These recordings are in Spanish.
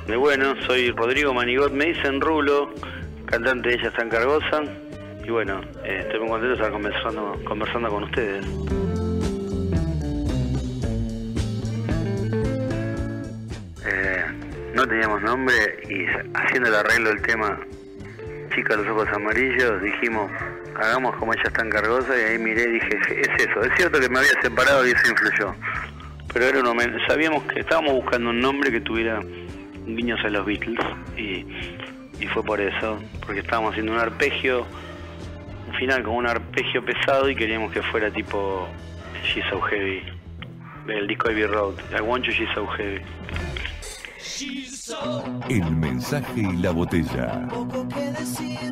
de bueno, soy Rodrigo Manigot, me dicen Rulo, cantante de Ella Está Encargosa, y bueno, estoy muy contento de estar conversando con ustedes. No teníamos nombre y haciendo el arreglo del tema Chica de los Ojos Amarillos, dijimos, hagamos como Ella Está Encargosa, y ahí miré y dije, es eso, es cierto que me había separado y eso influyó. Pero era sabíamos que estábamos buscando un nombre que tuviera guiños a los Beatles y fue por eso, porque estábamos haciendo un arpegio, un final con un arpegio pesado y queríamos que fuera tipo She's So Heavy, del disco Abbey Road, I Want You, She's So Heavy. El mensaje y la botella. Poco que decir,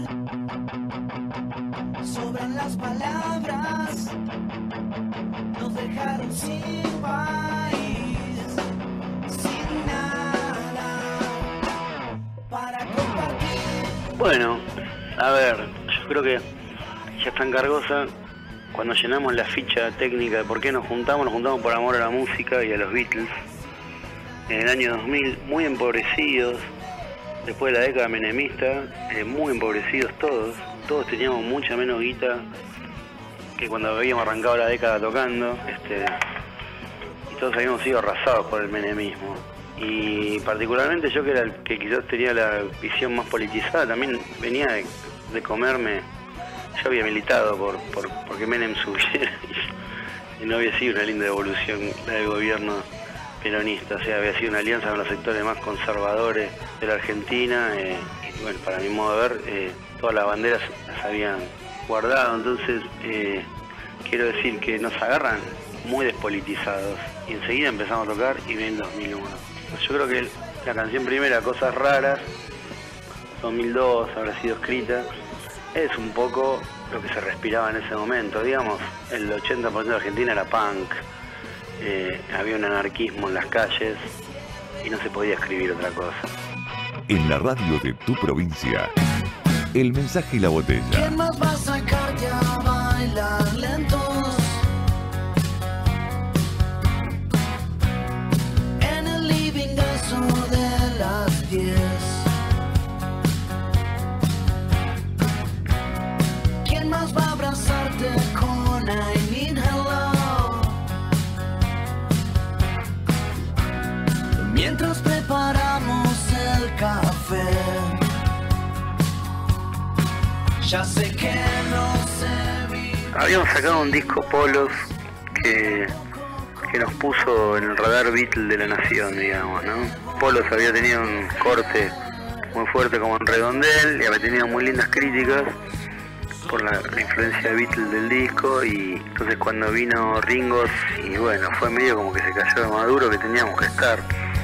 sobran las palabras, nos dejaron sin país, sin nada para compartir. Bueno, a ver, yo creo que Ya Está Encargosa, cuando llenamos la ficha técnica de por qué nos juntamos por amor a la música y a los Beatles. En el año 2000, muy empobrecidos, después de la década menemista, muy empobrecidos todos teníamos mucha menos guita que cuando habíamos arrancado la década tocando, y todos habíamos sido arrasados por el menemismo. Y particularmente yo, que era el que quizás tenía la visión más politizada, también venía de comerme, yo había militado porque Menem subiera y no había sido una linda evolución la del gobierno peronista, o sea, había sido una alianza con los sectores más conservadores de la Argentina, y bueno, para mi modo de ver, todas las banderas las habían guardado, entonces quiero decir que nos agarran muy despolitizados y enseguida empezamos a tocar y viene el 2001. Yo creo que la canción primera, Cosas Raras, 2002 habrá sido escrita, es un poco lo que se respiraba en ese momento, digamos, el 80% de Argentina era punk. Había un anarquismo en las calles y no se podía escribir otra cosa. En la radio de tu provincia, el mensaje y la botella. ¿Quién más va a sacarte a bailar lentos? En el living a eso de las 10. ¿Quién más va a abrazarte con I Need Hello? Mientras preparamos el café, ya sé que no se habíamos sacado un disco Polos que nos puso en el radar Beatle de la nación, digamos, ¿no? Polos había tenido un corte muy fuerte como en Redondel y había tenido muy lindas críticas por la influencia de Beatles del disco, y entonces cuando vino Ringo, y bueno, fue medio como que se cayó de maduro que teníamos que estar.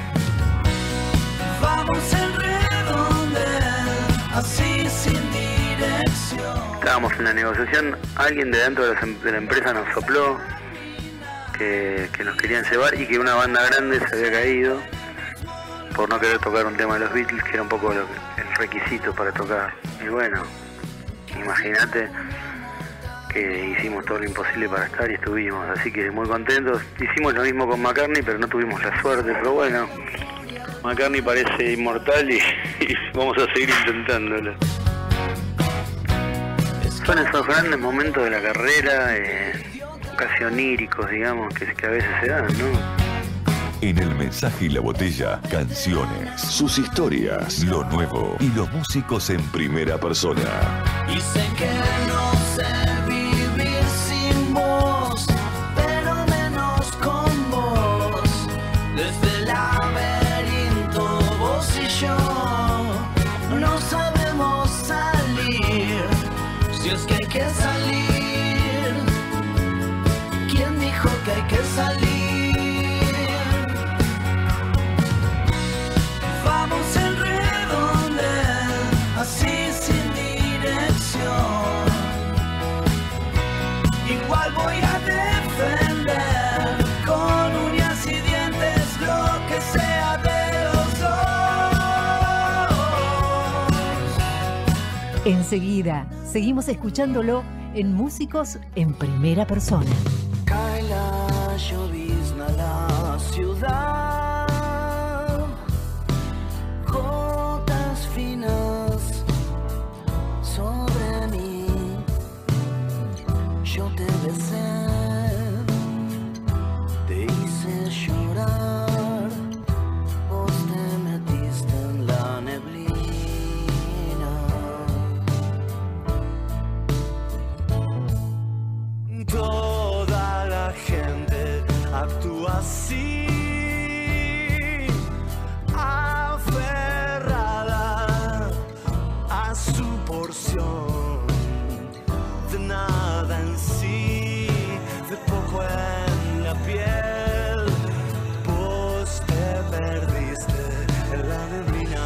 Vamos en redondel, así sin dirección. Estábamos en la negociación, alguien de dentro de la empresa nos sopló que nos querían llevar y que una banda grande se había caído por no querer tocar un tema de los Beatles, que era un poco el requisito para tocar. Y bueno, imagínate que hicimos todo lo imposible para estar y estuvimos, así que muy contentos. Hicimos lo mismo con McCartney, pero no tuvimos la suerte, pero bueno, McCartney parece inmortal y vamos a seguir intentándolo. Son esos grandes momentos de la carrera, casi oníricos, digamos, que a veces se dan, ¿no? En el mensaje y la botella, canciones, sus historias, lo nuevo y los músicos en primera persona. Y sé que no sé vivir sin vos, pero menos con vos. Desde el laberinto vos y yo no sabemos salir. Si es que hay que salir, ¿quién dijo que hay que salir? Vamos en redondel, así sin dirección. Igual voy a defender con uñas y dientes lo que sea de los dos. Enseguida, seguimos escuchándolo en Músicos en Primera Persona. Cae la llovizna a la ciudad, sed, te hice llorar, vos te metiste en la neblina. Toda la gente actúa así, aferrada a su porción de nada en sí, de poco en la piel. Vos te perdiste en la neblina.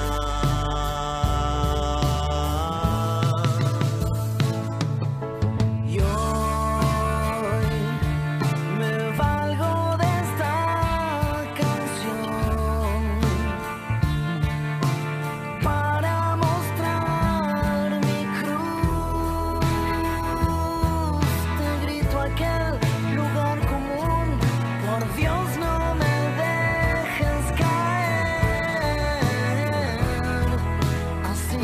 Y hoy me valgo de esta canción para mostrar mi cruz. Te grito aquel lugar común, por Dios no me dejes caer así.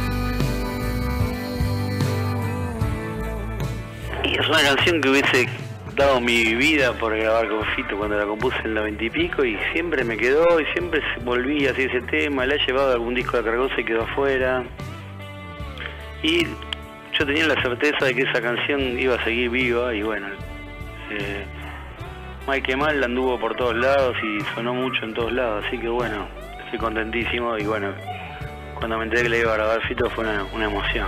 Y es una canción que hubiese dado mi vida por grabar con Fito cuando la compuse en la 20 y pico, y siempre me quedó y siempre volví así ese tema. Le he llevado a algún disco de Cargosa y quedó afuera. Y yo tenía la certeza de que esa canción iba a seguir viva, y bueno, mal que mal anduvo por todos lados y sonó mucho en todos lados, así que bueno, estoy contentísimo. Y bueno, cuando me enteré que le iba a grabar Fito fue una emoción.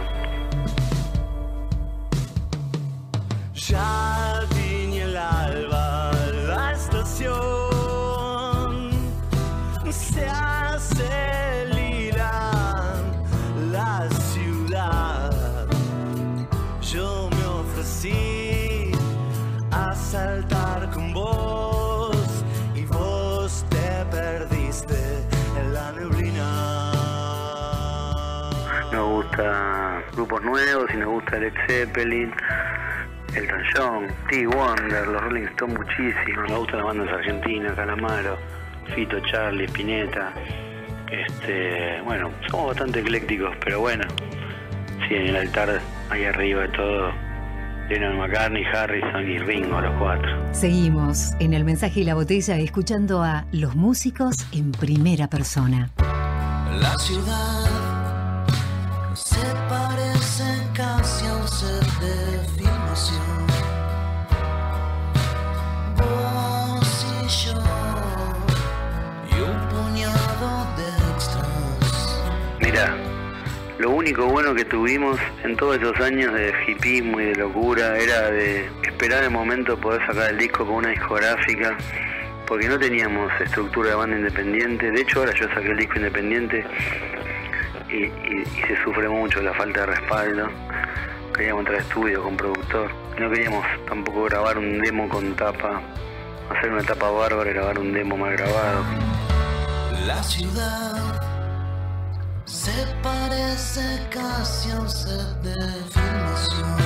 Ya tiñe el alba la estación, se hace lila la ciudad. Yo me ofrecí a saltar con vos y vos te perdiste en la neblina. Nos gusta grupos nuevos y nos gusta Led Zeppelin, Elton John, Stevie Wonder, los Rolling Stones muchísimo. Nos gustan las bandas argentinas, Calamaro, Fito, Charlie, Spinetta. Bueno, somos bastante eclécticos, pero bueno, sí, en el altar ahí arriba de todo, Lennon, McCartney, Harrison y Ringo, los cuatro. Seguimos en El Mensaje y la Botella escuchando a los músicos en primera persona. La ciudad se parece casi a un set de filmación. Vos y yo y un puñado de extras. Mirá, lo único bueno que tuvimos en todos esos años de hipismo y de locura era de esperar el momento de poder sacar el disco con una discográfica, porque no teníamos estructura de banda independiente. De hecho, ahora yo saqué el disco independiente y se sufre mucho la falta de respaldo. Queríamos entrar a estudio con productor, no queríamos tampoco grabar un demo con tapa, hacer una tapa bárbara y grabar un demo mal grabado. La ciudad se parece casi a un set de filmación.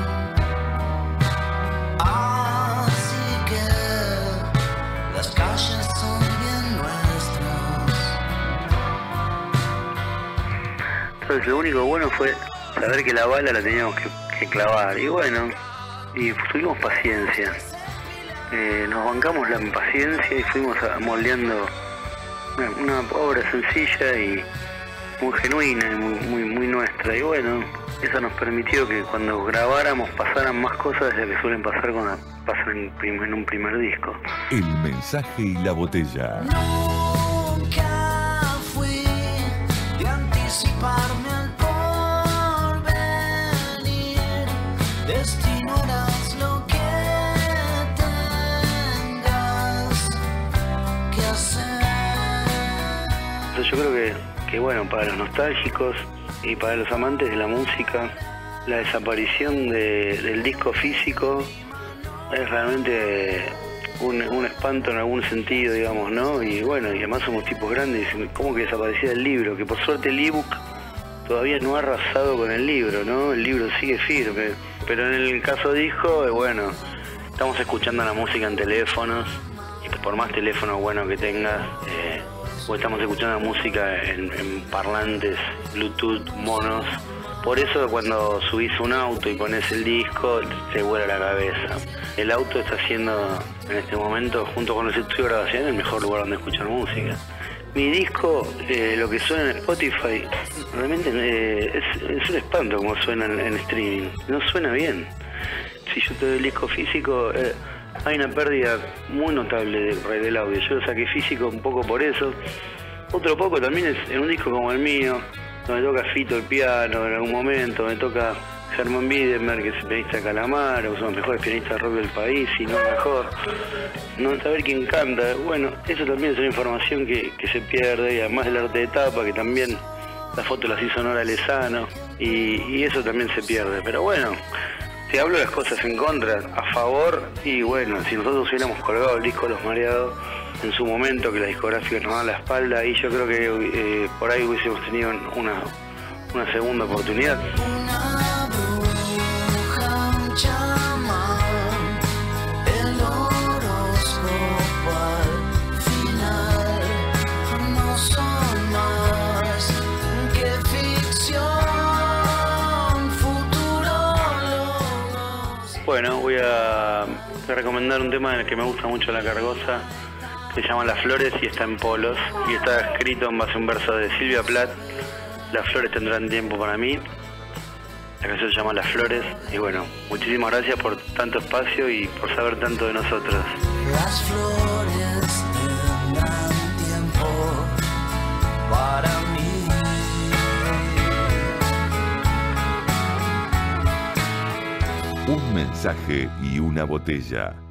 Así que las calles son bien nuestras. Entonces lo único bueno fue saber que la bala la teníamos que clavar, y bueno, y tuvimos paciencia, nos bancamos la impaciencia y fuimos moldeando una obra sencilla y muy genuina y muy nuestra. Y bueno, eso nos permitió que cuando grabáramos pasaran más cosas de las que suelen pasar cuando pasan en un primer disco. El Mensaje y la Botella. Nunca fui de anticiparme al porvenir. Destinarás lo que tengas que hacer. Entonces yo creo que bueno, para los nostálgicos y para los amantes de la música, la desaparición del disco físico es realmente un espanto en algún sentido, digamos, ¿no? Y bueno, y además somos tipos grandes, ¿cómo que desaparecía el libro? Que por suerte el ebook todavía no ha arrasado con el libro, ¿no? El libro sigue firme, pero en el caso disco, bueno, estamos escuchando la música en teléfonos, y por más teléfono bueno que tengas, o estamos escuchando la música en parlantes, Bluetooth, monos. Por eso cuando subís un auto y pones el disco, te vuela la cabeza. el auto está siendo en este momento, junto con los estudios de grabación, el mejor lugar donde escuchar música. Mi disco, lo que suena en Spotify, realmente es un espanto como suena en streaming. No suena bien. Si yo te doy el disco físico, hay una pérdida muy notable del audio. Yo lo saqué físico un poco por eso. Otro poco también es en un disco como el mío, donde toca Fito el piano en algún momento, me toca Germán Biedermer, que es el pianista de Calamaro, que son los mejores pianistas de rock del país, y no mejor. No saber quién canta, bueno, eso también es una información que se pierde, y además del arte de tapa, que también la foto las hizo Nora Lezano, y eso también se pierde. Pero bueno, te hablo las cosas en contra, a favor, y bueno, si nosotros hubiéramos colgado el disco Los Mareados en su momento, que la discográfica nos da la espalda, y yo creo que por ahí hubiésemos tenido una segunda oportunidad. Una bruja, un chamán, el horóscopo al final no son más que ficción, futurólogos. Bueno, voy a recomendar un tema en el que me gusta mucho La Cargosa, que se llama Las Flores y está en Polos, y está escrito en base a un verso de Silvia Plath. Las flores tendrán tiempo para mí. La canción se llama Las Flores. Y bueno, muchísimas gracias por tanto espacio y por saber tanto de nosotros. Las flores tendrán tiempo para mí. Un mensaje y una botella.